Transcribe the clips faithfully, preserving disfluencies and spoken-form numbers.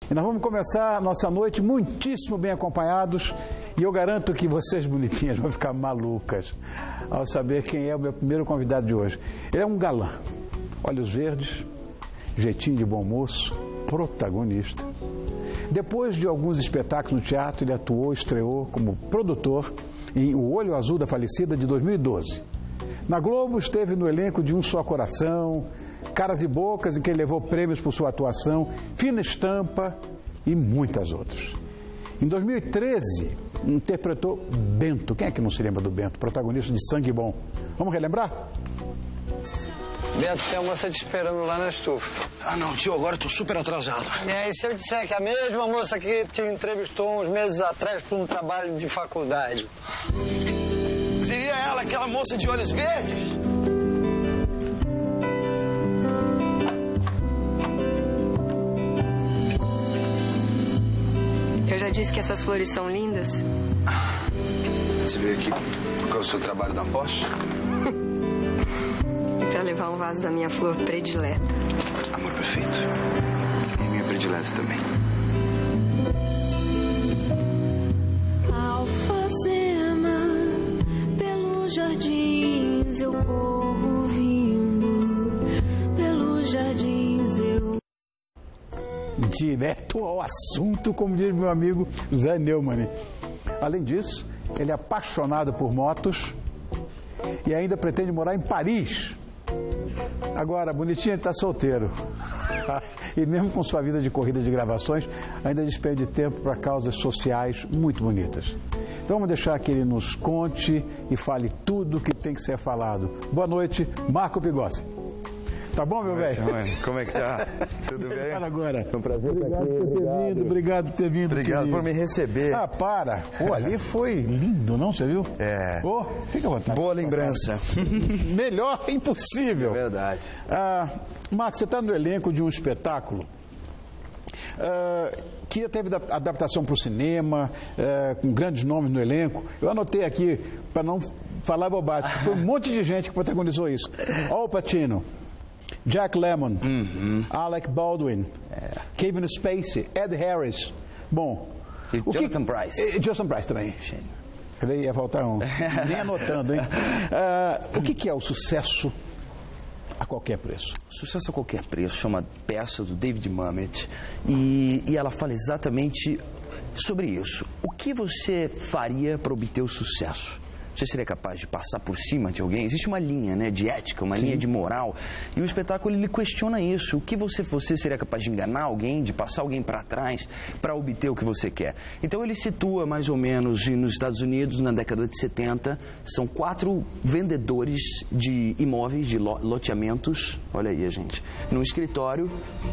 E nós vamos começar a nossa noite muitíssimo bem acompanhados. E eu garanto que vocês bonitinhas vão ficar malucas ao saber quem é o meu primeiro convidado de hoje. Ele é um galã, olhos verdes, jeitinho de bom moço, protagonista. Depois de alguns espetáculos no teatro, ele atuou, estreou como produtor em O Olho Azul da Falecida, de dois mil e doze. Na Globo esteve no elenco de Um Só Coração, Caras e Bocas, em que ele levou prêmios por sua atuação, Fina Estampa e muitas outras. Em dois mil e treze, interpretou Bento. Quem é que não se lembra do Bento? Protagonista de Sangue Bom. Vamos relembrar? Bento, tem uma moça te esperando lá na estufa. Ah, não, tio, agora eu tô super atrasado. É, e se eu disser que a mesma moça que te entrevistou uns meses atrás por um trabalho de faculdade? Seria ela aquela moça de olhos verdes? Eu já disse que essas flores são lindas. Você veio aqui por causa do seu trabalho na Porsche? E pra levar um vaso da minha flor predileta. Amor perfeito. E minha predileta também. Alfazema, pelos jardins eu corro vindo, pelos jardins eu... Direto ao assunto, como diz meu amigo Zé Neumann. Além disso, ele é apaixonado por motos e ainda pretende morar em Paris. Agora, bonitinho, ele está solteiro. E mesmo com sua vida de corrida de gravações, ainda despende tempo para causas sociais muito bonitas. Então vamos deixar que ele nos conte e fale tudo o que tem que ser falado. Boa noite, Marco Pigossi. Tá bom, meu velho? Como é que tá? Tudo bem? Para agora. Foi um prazer Obrigado estar aqui. por ter Obrigado. vindo, obrigado por ter vindo. Obrigado querido. por me receber. Ah, para. Pô, ali foi lindo, não? Você viu? É. Pô, fica à vontade. Boa lembrança. Melhor impossível. Verdade. Ah, Marcos, você está no elenco de um espetáculo ah, que já teve adaptação para o cinema, ah, com grandes nomes no elenco. Eu anotei aqui, para não falar bobagem, foi um monte de gente que protagonizou isso. Al Pacino, Jack Lemmon, Uhum. Alec Baldwin, É. Kevin Spacey, Ed Harris. Bom, E o que- Jonathan Pryce. E Jonathan Pryce também. Peraí, ia faltar um. Nem anotando, hein? Ah, o que, que é o sucesso a qualquer preço? Sucesso a qualquer preço, chama Peça, do David Mamet, e, e ela fala exatamente sobre isso. O que você faria para obter o sucesso? Você seria capaz de passar por cima de alguém? Existe uma linha, né, de ética, uma Sim. linha de moral. E o espetáculo, ele questiona isso. O que você, você seria capaz de enganar alguém, de passar alguém para trás para obter o que você quer? Então ele situa mais ou menos nos Estados Unidos, na década de setenta, são quatro vendedores de imóveis, de lo- loteamentos, olha aí, gente, num escritório.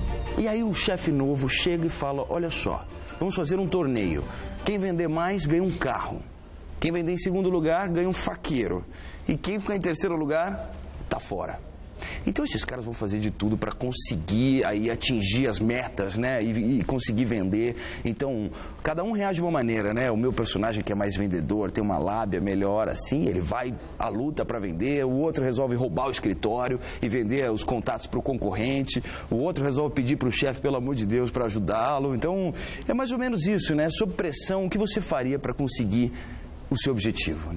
E aí o chefe novo chega e fala, olha só, vamos fazer um torneio. Quem vender mais ganha um carro. Quem vender em segundo lugar ganha um faqueiro. E quem ficar em terceiro lugar, tá fora. Então esses caras vão fazer de tudo para conseguir aí atingir as metas, né? E, e conseguir vender. Então, cada um reage de uma maneira, né? O meu personagem que é mais vendedor, tem uma lábia melhor, assim, ele vai à luta para vender. O outro resolve roubar o escritório e vender os contatos para o concorrente. O outro resolve pedir para o chefe, pelo amor de Deus, para ajudá-lo. Então, é mais ou menos isso, né? Sob pressão, o que você faria para conseguir o seu objetivo, né?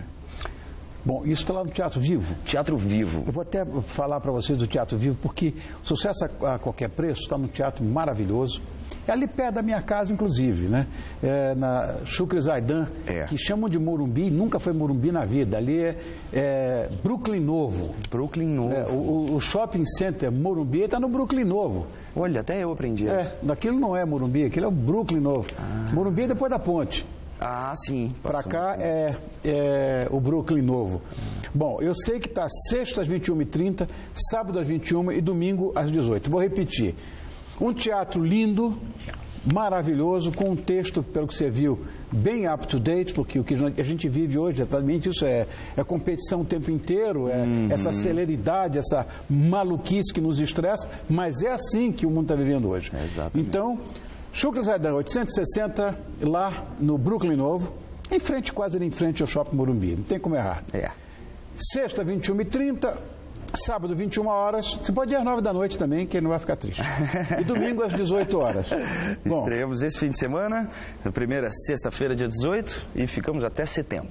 Bom, isso está lá no Teatro Vivo. Teatro Vivo. Eu vou até falar para vocês do Teatro Vivo, porque o sucesso a, a qualquer preço está num teatro maravilhoso. É ali perto da minha casa, inclusive, né? É na Chucre Zaidan, É. que chamam de Morumbi, nunca foi Morumbi na vida. Ali é, é Brooklyn Novo. Brooklyn Novo. É, o, o shopping center Morumbi está no Brooklyn Novo. Olha, até eu aprendi isso. É, daquilo não é Morumbi, aquilo é o Brooklyn Novo. Morumbi é depois da ponte. Ah, sim. Para Passou. cá é, é o Brooklyn Novo. Bom, eu sei que está sexta às vinte e uma e trinta, sábado às vinte e uma e domingo às dezoito. Vou repetir. Um teatro lindo, maravilhoso, com um texto, pelo que você viu, bem up to date, porque o que a gente vive hoje, exatamente isso, é, é competição o tempo inteiro, é Uhum. essa celeridade, essa maluquice que nos estressa, mas é assim que o mundo está vivendo hoje. É, exatamente. Então, Chucre Zaidan, oitocentos e sessenta, lá no Brooklyn Novo, em frente, quase ali em frente ao Shopping Morumbi, não tem como errar. É. Sexta, vinte e uma e trinta, Sábado, vinte e uma horas. Você pode ir às nove da noite também, que ele não vai ficar triste. E domingo, às dezoito horas. Bom, estreamos esse fim de semana, na primeira sexta-feira, dia dezoito, e ficamos até setembro.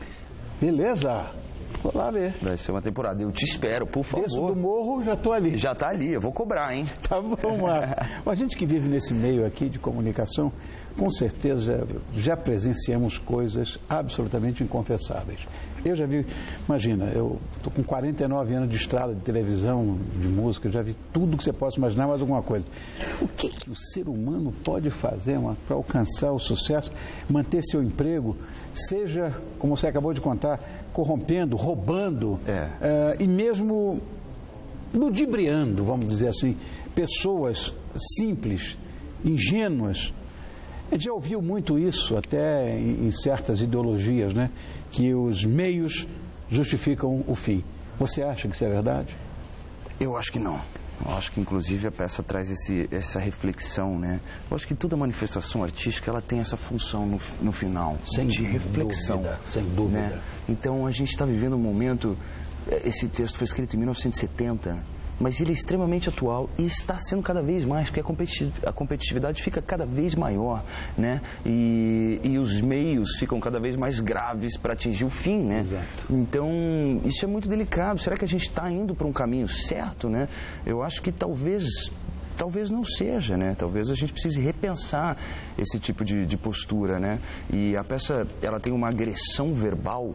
Beleza. Vou lá ver. Vai ser uma temporada. Eu te espero, por favor. Desço do morro, já estou ali. Já está ali, eu vou cobrar, hein? Tá bom, lá. A gente que vive nesse meio aqui de comunicação, com certeza já, já presenciamos coisas absolutamente inconfessáveis. Eu já vi, imagina, eu estou com quarenta e nove anos de estrada, de televisão, de música, já vi tudo que você possa imaginar, mais alguma coisa. O que, que o ser humano pode fazer para alcançar o sucesso, manter seu emprego, seja, como você acabou de contar, corrompendo, roubando, é. uh, e mesmo ludibriando, vamos dizer assim, pessoas simples, ingênuas. A gente já ouviu muito isso até em, em certas ideologias, né? Que os meios justificam o fim. Você acha que isso é verdade? Eu acho que não. Eu acho que, inclusive, a peça traz esse, essa reflexão, né? Eu acho que toda manifestação artística, ela tem essa função no, no final, sem de reflexão. Dúvida, sem dúvida. Né? Então, a gente está vivendo um momento... Esse texto foi escrito em mil novecentos e setenta, mas ele é extremamente atual e está sendo cada vez mais, porque a competitividade fica cada vez maior, né? E, e os meios ficam cada vez mais graves para atingir o fim, né? Exato. Então, isso é muito delicado. Será que a gente está indo para um caminho certo, né? Eu acho que talvez... Talvez não seja, né? Talvez a gente precise repensar esse tipo de, de postura, né? E a peça, ela tem uma agressão verbal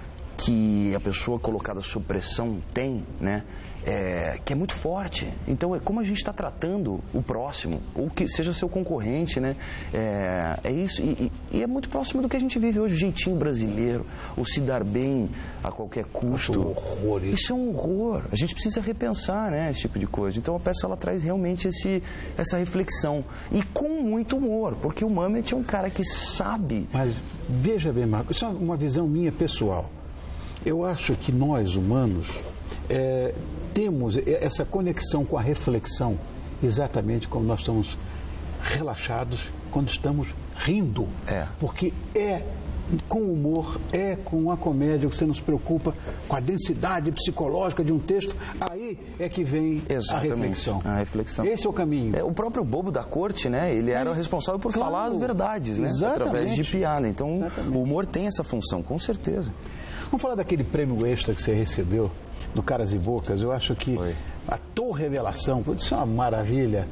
que a pessoa colocada sob pressão tem, né? É, que é muito forte. Então, é como a gente está tratando o próximo, ou que seja seu concorrente, né? É, é isso. E, e é muito próximo do que a gente vive hoje, o jeitinho brasileiro, o se dar bem a qualquer custo. Um horror isso. Isso é um horror. A gente precisa repensar, né? Esse tipo de coisa. Então, a peça, ela traz realmente esse, essa reflexão. E com muito humor, porque o Mamet é um cara que sabe... Mas, veja bem, Marcos, isso é uma visão minha pessoal. Eu acho que nós, humanos, é, temos essa conexão com a reflexão exatamente como nós estamos relaxados quando estamos rindo. É. Porque é com o humor, é com a comédia que você nos preocupa com a densidade psicológica de um texto. Aí é que vem Exatamente, a reflexão. a reflexão. Esse é o caminho. É, o próprio bobo da corte, né? Ele era o responsável por Claro. falar as verdades, né? Exatamente. Através de piada. Então, Exatamente. o humor tem essa função, com certeza. Vamos falar daquele prêmio extra que você recebeu do Caras e Bocas. Eu acho que Foi. a tua revelação, isso é uma maravilha.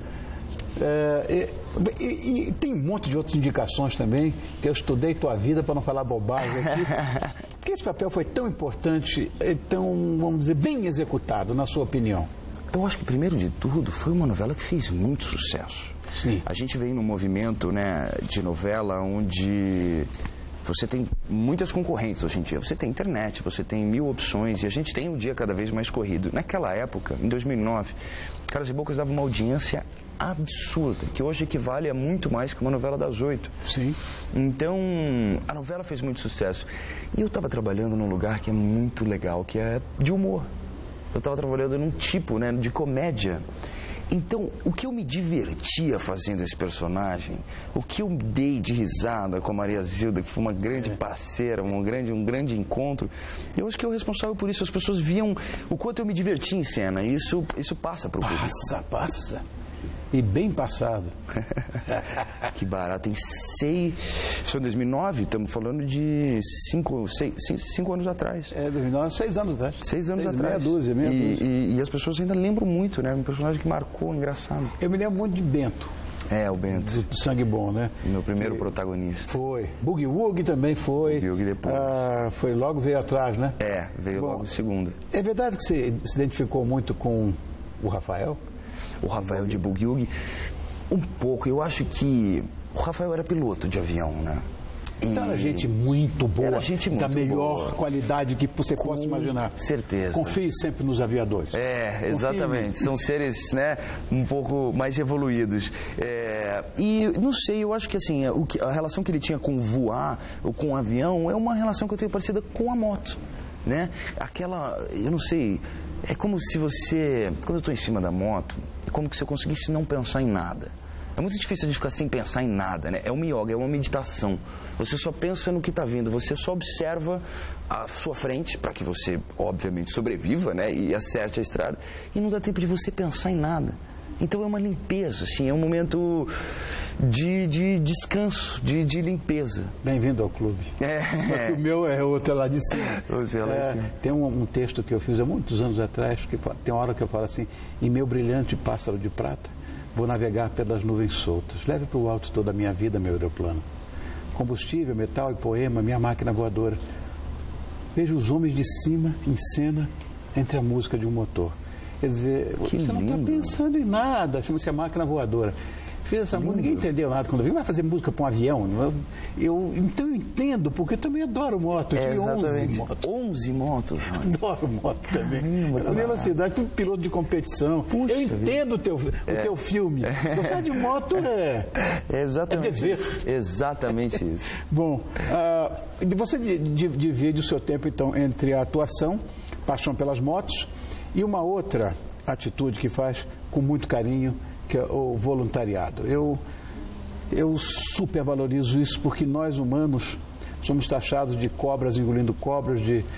É, e, e, e tem um monte de outras indicações também, que eu estudei tua vida para não falar bobagem aqui. Porque esse papel foi tão importante, e tão, vamos dizer, bem executado, na sua opinião? Eu acho que, primeiro de tudo, foi uma novela que fez muito sucesso. Sim. A gente vem num movimento, né, de novela onde... Você tem muitas concorrentes hoje em dia. Você tem internet, você tem mil opções e a gente tem um dia cada vez mais corrido. Naquela época, em dois mil e nove, Caras e Bocas dava uma audiência absurda, que hoje equivale a muito mais que uma novela das oito. Sim. Então, a novela fez muito sucesso. E eu estava trabalhando num lugar que é muito legal, que é de humor. Eu estava trabalhando num tipo, né, de comédia. Então, o que eu me divertia fazendo esse personagem, o que eu dei de risada com a Maria Zilda, que foi uma grande parceira, um grande, um grande encontro, eu acho que eu responsável por isso. As pessoas viam o quanto eu me divertia em cena, e isso, isso passa para o público. Passa, passa. E bem passado. Que barato. Tem seis... Foi em dois mil e nove, estamos falando de cinco, seis, cinco anos atrás. É, dois mil e nove, seis anos atrás. Seis anos seis, atrás. Meia dúzia, meia e, dúzia. E, e as pessoas ainda lembram muito, né? Um personagem que marcou, engraçado. Eu me lembro muito de Bento. É, o Bento. Do, do Sangue Bom, né? Meu primeiro que... protagonista. Foi. Boogie Woogie também foi. Boogie Woogie depois. Ah, foi logo, veio atrás, né? É, veio Bom, logo em segunda. É verdade que você se identificou muito com o Rafael? O Rafael de Boogie Woogie, um pouco. Eu acho que o Rafael era piloto de avião, né? E... Então era gente muito boa, Era gente muito da melhor boa. qualidade que você Com possa imaginar. certeza. Confie sempre nos aviadores. É, Confie exatamente. São seres, né, um pouco mais evoluídos. É, e não sei, eu acho que assim, o que, a relação que ele tinha com voar ou com o avião é uma relação que eu tenho parecida com a moto, né? Aquela, eu não sei, é como se você, quando eu estou em cima da moto, é como se eu conseguisse não pensar em nada. É muito difícil de ficar sem pensar em nada, né? É uma yoga, é uma meditação. Você só pensa no que está vindo, você só observa a sua frente, para que você, obviamente, sobreviva, né? E acerte a estrada. E não dá tempo de você pensar em nada. Então é uma limpeza, assim, é um momento de, de descanso, de, de limpeza. Bem-vindo ao clube. É. Só que o meu é outro lá de cima. Você é lá É, de cima. tem um, um texto que eu fiz há muitos anos atrás, que fa- tem uma hora que eu falo assim: em meu brilhante pássaro de prata, vou navegar pelas nuvens soltas. Leve para o alto toda a minha vida, meu aeroplano. Combustível, metal e poema, minha máquina voadora. Vejo os homens de cima em cena entre a música de um motor. Quer dizer, Que você não está lindo. pensando em nada, chama-se a máquina voadora. Fiz essa música, ninguém entendeu nada quando eu vi, vai fazer música para um avião. Eu, eu, então eu entendo, porque eu também adoro moto. Eu É, tive onze exatamente. motos. onze motos, Rony. Adoro moto também. Caramba, que Na velocidade, fui piloto de competição. Puxa eu entendo o teu, o teu filme. Gostar de moto é... É exatamente É isso. Exatamente isso. Bom, ah, você di- di- divide o seu tempo, então, entre a atuação, paixão pelas motos, e uma outra atitude que faz com muito carinho, que é o voluntariado. Eu, eu supervalorizo isso porque nós, humanos, somos taxados de cobras engolindo cobras, de eh,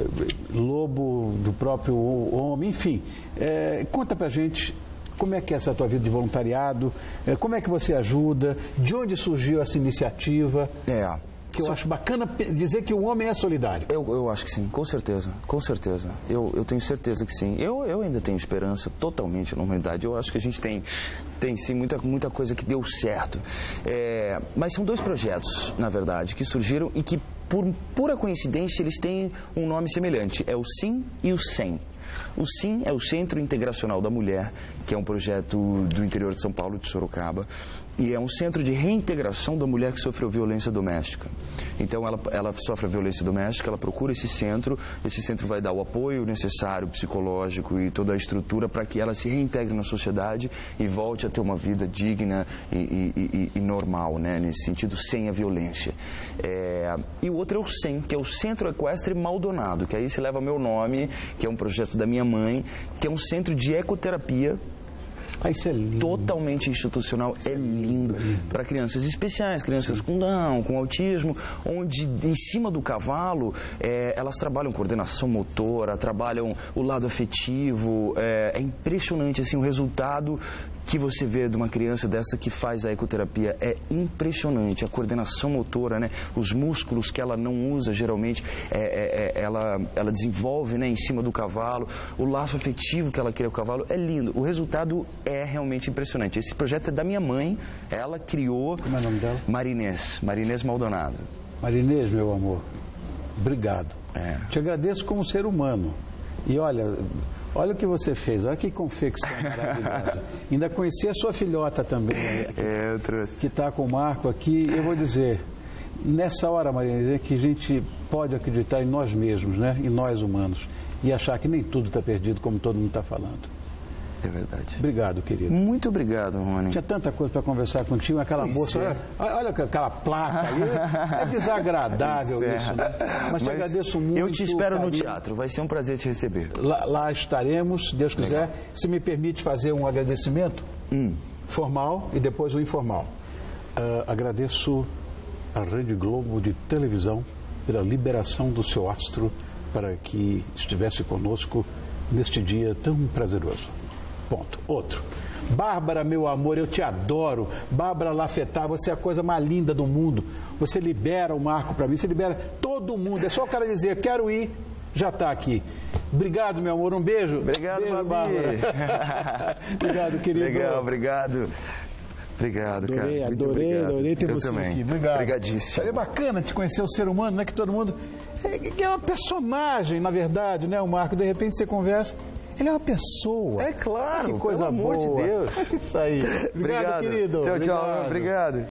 lobo do próprio homem, enfim. Eh, conta pra gente como é que é essa tua vida de voluntariado, eh, como é que você ajuda, de onde surgiu essa iniciativa, É. que eu acho bacana pe- dizer que o homem é solidário. Eu, eu acho que sim, com certeza, com certeza. Eu, eu tenho certeza que sim. Eu, eu ainda tenho esperança totalmente na humanidade. Eu acho que a gente tem, tem sim, muita, muita coisa que deu certo. É, mas são dois projetos, na verdade, que surgiram e que, por pura coincidência, eles têm um nome semelhante. É o SIM e o SEM. O SIM é o Centro Integracional da Mulher, que é um projeto do interior de São Paulo, de Sorocaba, e é um centro de reintegração da mulher que sofreu violência doméstica. Então, ela, ela sofre a violência doméstica, ela procura esse centro, esse centro vai dar o apoio necessário, psicológico e toda a estrutura para que ela se reintegre na sociedade e volte a ter uma vida digna e, e, e, e normal, né? Nesse sentido, sem a violência. É, e o outro é o SEM, que é o Centro Equestre Maldonado, que aí se leva meu nome, que é um projeto da minha mãe, que é um centro de ecoterapia Ah, isso é lindo. totalmente institucional, é lindo, para crianças especiais, crianças com Down, com autismo, onde em cima do cavalo é, elas trabalham coordenação motora, trabalham o lado afetivo, é, é impressionante assim o resultado que você vê de uma criança dessa que faz a ecoterapia, é impressionante, a coordenação motora, né, os músculos que ela não usa geralmente, é, é, é, ela, ela desenvolve, né, em cima do cavalo, o laço afetivo que ela cria com o cavalo, é lindo, o resultado é realmente impressionante. Esse projeto é da minha mãe, ela criou. Como é o nome dela? Marinês, Marinês Maldonado. Marinês, meu amor, obrigado. É. Te agradeço como ser humano. E olha, olha o que você fez, olha que confecção maravilhosa. Ainda conheci a sua filhota também, né, É, eu trouxe. que está com o Marco aqui. Eu vou dizer, nessa hora, Marinês, é que a gente pode acreditar em nós mesmos, né? Em nós humanos. E achar que nem tudo está perdido, como todo mundo está falando. É verdade. Obrigado, querido. Muito obrigado, Rony. Tinha tanta coisa para conversar contigo, aquela Pois moça, é. olha, olha aquela placa ali, é desagradável Pois é. isso, né? Mas te agradeço muito. Eu te espero no carinho. teatro, vai ser um prazer te receber. Lá, lá estaremos, se Deus quiser. Se me permite fazer um agradecimento Hum. formal e depois o informal. Ah, agradeço à Rede Globo de televisão pela liberação do seu astro para que estivesse conosco neste dia tão prazeroso. Ponto. Outro. Bárbara, meu amor, eu te adoro. Bárbara Lafetá, você é a coisa mais linda do mundo. Você libera o Marco para mim, você libera todo mundo. É só o cara dizer, quero ir, já está aqui. Obrigado, meu amor, um beijo. Obrigado, beijo, Babi. Bárbara. Obrigado, querido. Legal, obrigado. Obrigado, cara. Adorei, Muito adorei, obrigado. adorei ter Eu você também. aqui. Obrigado. Obrigadíssimo. É bacana te conhecer o ser humano, né? Que todo mundo. É, que é uma personagem, na verdade, né, o Marco? De repente você conversa. Ele é uma pessoa. É claro, Que coisa pelo amor de boa. Deus. Isso aí. Obrigado, querido. Tchau, tchau. Obrigado. Obrigado.